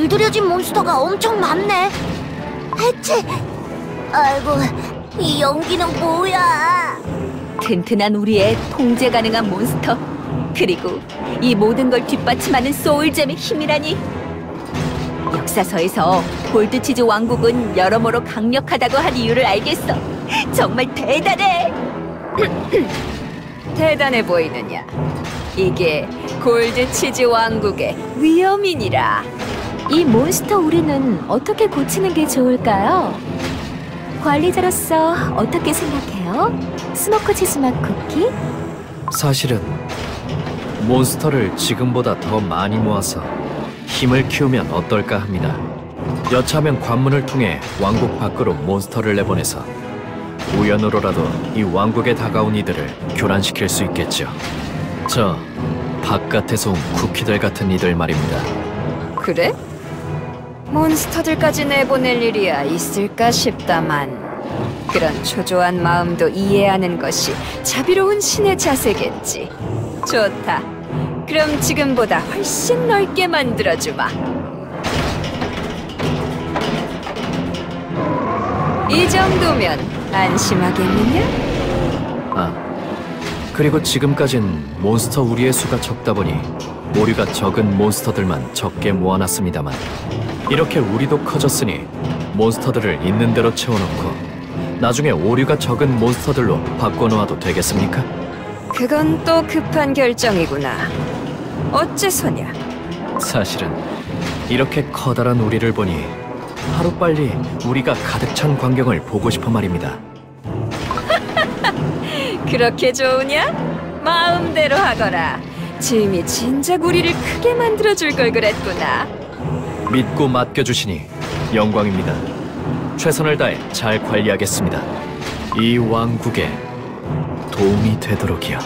길들여진 몬스터가 엄청 많네. 해체. 아이고, 이 연기는 뭐야? 튼튼한 우리의 통제 가능한 몬스터, 그리고 이 모든 걸 뒷받침하는 소울잼의 힘이라니. 역사서에서 골드치즈 왕국은 여러모로 강력하다고 한 이유를 알겠어. 정말 대단해. 대단해 보이느냐? 이게 골드치즈 왕국의 위험이니라. 이 몬스터 우리는 어떻게 고치는 게 좋을까요? 관리자로서 어떻게 생각해요? 스모크 치즈맛 쿠키? 사실은 몬스터를 지금보다 더 많이 모아서 힘을 키우면 어떨까 합니다. 여차하면 관문을 통해 왕국 밖으로 몬스터를 내보내서 우연으로라도 이 왕국에 다가온 이들을 교란시킬 수 있겠죠. 저 바깥에서 온 쿠키들 같은 이들 말입니다. 그래? 몬스터들까지 내보낼 일이야 있을까 싶다만, 그런 초조한 마음도 이해하는 것이 자비로운 신의 자세겠지. 좋다. 그럼 지금보다 훨씬 넓게 만들어주마. 이 정도면 안심하겠느냐? 아, 그리고 지금까진 몬스터 우리의 수가 적다 보니 오류가 적은 몬스터들만 적게 모아놨습니다만, 이렇게 우리도 커졌으니 몬스터들을 있는 대로 채워놓고 나중에 오류가 적은 몬스터들로 바꿔놓아도 되겠습니까? 그건 또 급한 결정이구나. 어째서냐? 사실은 이렇게 커다란 우리를 보니 하루빨리 우리가 가득 찬 광경을 보고 싶어 말입니다. 그렇게 좋으냐? 마음대로 하거라. 짐이 진작 우리를 크게 만들어줄 걸 그랬구나. 믿고 맡겨주시니 영광입니다. 최선을 다해 잘 관리하겠습니다. 이 왕국에 도움이 되도록이요.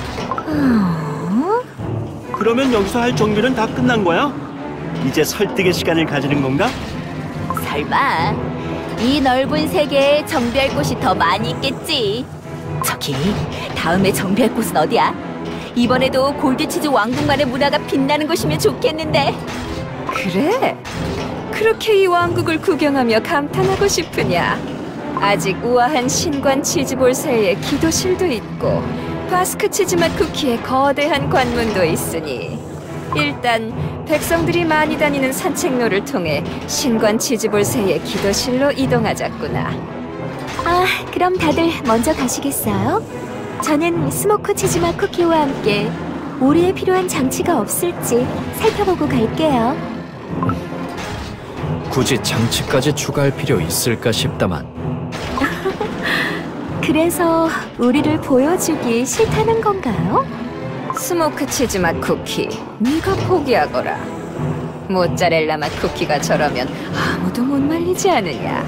그러면 여기서 할 정비는 다 끝난 거야? 이제 설득의 시간을 가지는 건가? 설마 이 넓은 세계에 정비할 곳이 더 많이 있겠지. 저기, 다음에 정비할 곳은 어디야? 이번에도 골드치즈 왕국만의 문화가 빛나는 곳이면 좋겠는데. 그래? 그렇게 이 왕국을 구경하며 감탄하고 싶으냐? 아직 우아한 신관 치즈볼새의 기도실도 있고 바스크 치즈맛 쿠키의 거대한 관문도 있으니, 일단 백성들이 많이 다니는 산책로를 통해 신관 치즈볼새의 기도실로 이동하자꾸나. 아, 그럼 다들 먼저 가시겠어요? 저는 스모크 치즈맛 쿠키와 함께 우리에 필요한 장치가 없을지 살펴보고 갈게요. 굳이 장치까지 추가할 필요 있을까 싶다만, 그래서 우리를 보여주기 싫다는 건가요? 스모크 치즈맛 쿠키, 네가 포기하거라. 모짜렐라 맛 쿠키가 저러면 아무도 못 말리지 않으냐.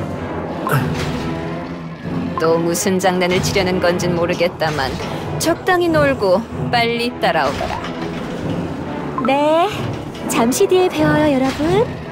또 무슨 장난을 치려는 건진 모르겠다만 적당히 놀고 빨리 따라오거라. 네, 잠시 뒤에 봬요, 여러분.